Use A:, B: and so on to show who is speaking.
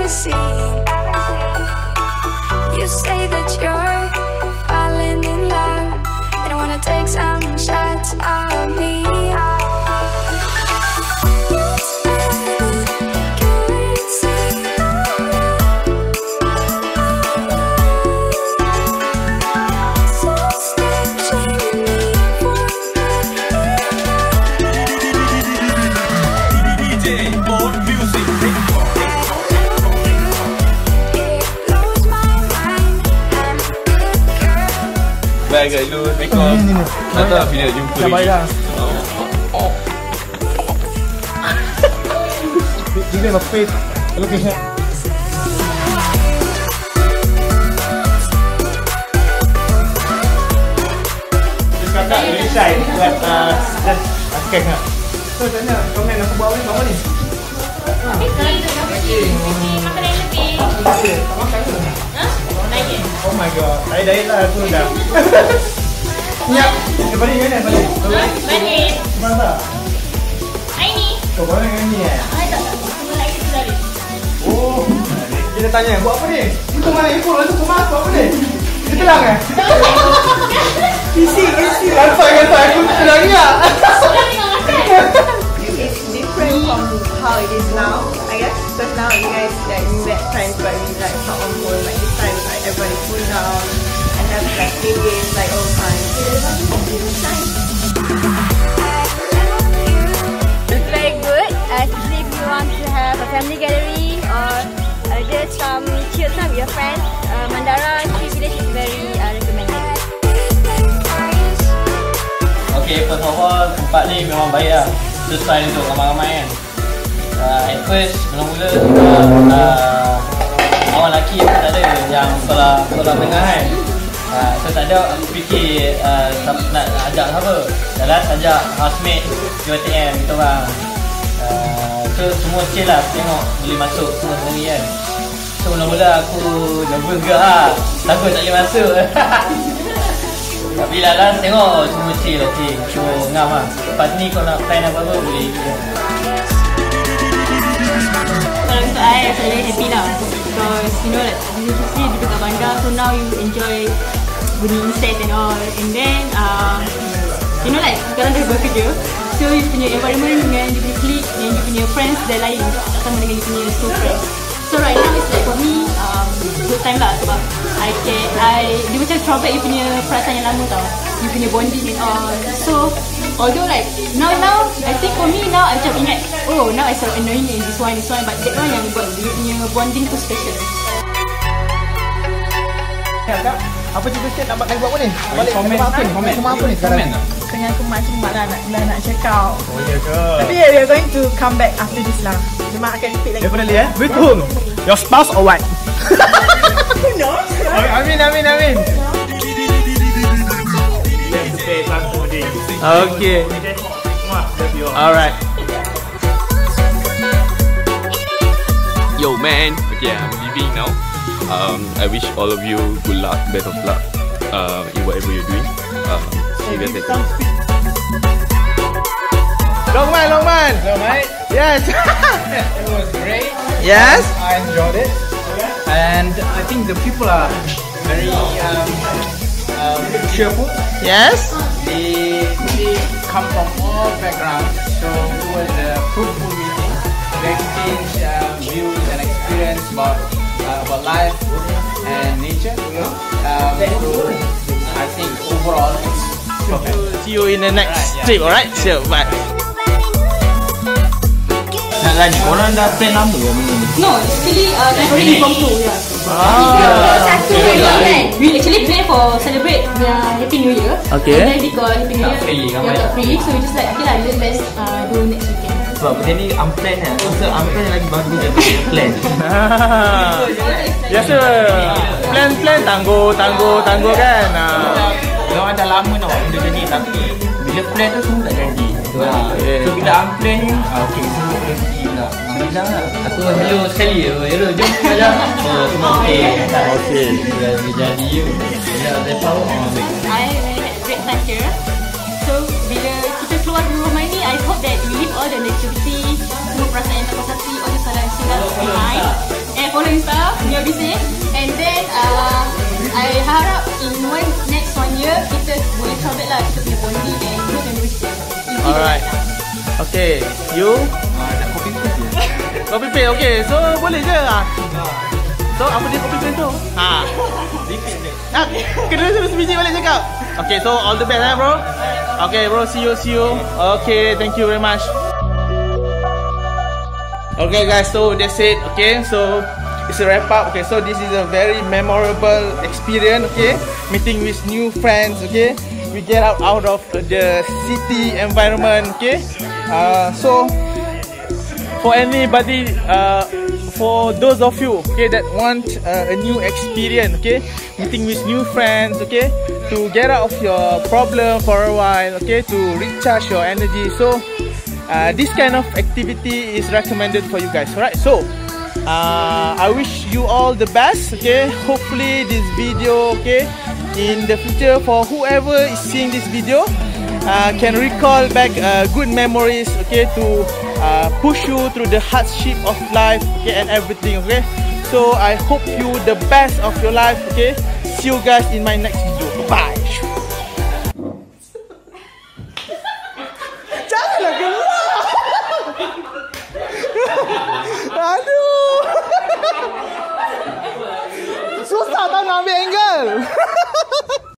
A: ever seen. You say that you're falling in love, and I wanna take some shots of me.
B: Bye kat dulu, Assalamualaikum. Tak tahu bila jumpa lagi.
C: Give him a face location. Kakak very shy buat scan kan. So tanya komen aku buat apa ni?
D: Makan yang lebih.
C: Makan ke?
D: Diet.
C: Oh my god, saya diet lah aku dah. Siap. Balik mana balik?
D: Balik.
C: Mana?
D: Ini.
C: Kau balik dengan ni eh?
D: Tak. Semua lagi tu dari.
C: Oh. Kita tanya buat apa ni? Itu mana info lalu kau masuk apa ni? Kita telang eh? Isi. Kantor aku telang ni lah.
D: Sudah tengok makan.
E: It's different from how it is now, I guess. Because now you guys like we met times where we like talk on phone, like this time like everybody cool down and have like play games like all the time. It's nice.
F: It's very good, especially if you want to have a family gallery or just chill time with your friends. Mandara Tree Village is very recommended.
B: Okay, first of all, tempat ni memang baik lah. Sesuai untuk ramai-ramai kan. At first, mula-mula awal lelaki aku tak ada yang sekolah tengah kan. So tak ada, aku fikir nak ajak siapa. Jalan ajak housemate UiTM kita orang. So semua chill lah, tengok boleh masuk semua sendiri kan. So mula-mula aku nervous juga lah, takut tak boleh masuk. Tapi last tengok semua chill okay. So ngam lah. Lepas ni kau nak plan apa-apa boleh.
D: Kalau untuk I very happy lah. Because you know like usually di dekat bandar, so now you enjoy bunyi insect and all. And then you know like sekarang dah bekerja, so you punya environment dengan you punya clique and you punya friends dah lain sama dengan you punya school friends. So right now it's like for me good time lah sebab dia macam throwback you punya perasaan yang lama tau, you punya bonding and all. So although like now I think for me now I macam ingat, oh now I so annoying in this one, but that one yang buat dia punya bonding tu special.
C: Ya kak, apa cerita sikit nak buat apa ni? Balik komen apa ni? Komen apa ni sekarang?
E: Tengah aku macam nak check out.
C: Oh ya ke?
E: Tapi we are going to come back after this lah. Memang akan repeat lagi.
C: Definitely eh? With whom? Your spouse or what?
E: No.
C: Amin. Okay. Alright.
G: Yo man, okay, I'm leaving now. I wish all of you good luck, best of luck in whatever you're doing. See you guys later.
C: Longman. Yes.
B: It was great.
C: Yes.
B: I enjoyed it. And I think the people are very cheerful.
C: Yes.
B: They come from all backgrounds, so it was a fruitful meeting. We exchanged views and experience about life and nature. So I think overall it's perfect.
C: See you in the next trip, alright? Sure, bye.
B: Korang dah plan lama ke benda ni?
D: No, actually already from two, yeah.
F: Satu plan.
D: We actually plan for celebrate Happy New Year.
C: Okay.
D: And then because Happy New Year,
B: free,
D: got free, so we just like okay lah, let's do next weekend.
B: Sebab benda ni unplanned kan? Masa unplanned lagi bagus daripada plan.
C: Biasa plan tangguh kan.
B: Diorang dah lama nak buat benda ni, tapi bila plan tu semua tak jadi. So bila unplanned ni, okay, semua boleh pergi pula. Alhamdulillah lah. Aku hello sekali, hello jom saja. Oh, semua okay. Dah jadi you. That's how.
D: I had a great time here. So bila kita keluar dari rumah ni, I hope that we leave all the negativity, semua perasaan yang tak puas hati, all the salah silap behind, and follow lah kita punya bonding and good memories.
C: Alright. Okay, you?
H: Nak kopi paste je.
C: Copy paste, okay. So, boleh je lah. So, apa dia copy paste tu?
H: Repeat ni.
C: Kena suruh sebiji balik cakap. Okay, so all the best bro. Okay bro, see you. Okay, thank you very much. Okay guys, so that's it. Okay, so it's a wrap up. Okay, so this is a very memorable experience. Okay, meeting with new friends. Okay, we get out of the city environment. Okay, so for anybody, for those of you, okay, that want a new experience, okay, meeting with new friends, okay, to get out of your problem for a while, okay, to recharge your energy. So this kind of activity is recommended for you guys. Alright, so I wish you all the best. Okay, hopefully this video, okay, in the future, for whoever is seeing this video, can recall back good memories, okay, to push you through the hardship of life, okay, and everything. Okay, so I hope you the best of your life. Okay, see you guys in my next video.